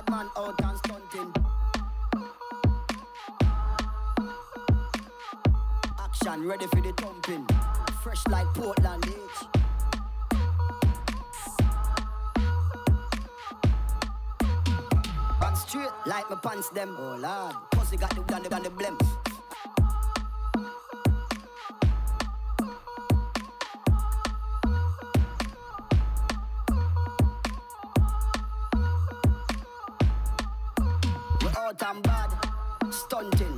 bad man out and stunting. Action ready for the thumping. Fresh like Portland H. Run straight like my pants them. Oh lord, pussy got the blem. We out and bad, stunting.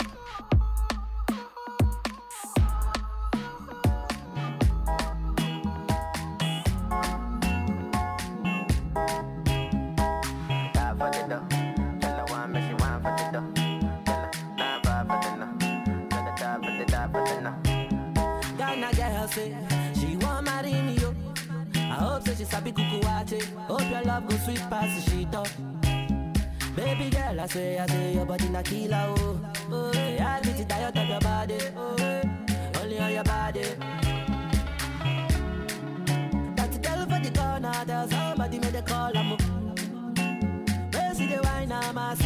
Ghana girl say she want marry me yo. I hope say she sabi kuku wache. Hope your love go sweet past the sheet up. Baby girl, I say your body na killer oh. Oh, I'll get it tired of your body. Oh, only on your body. That's the girl for the corner. There's somebody made a call. I'm see the wine, I'm a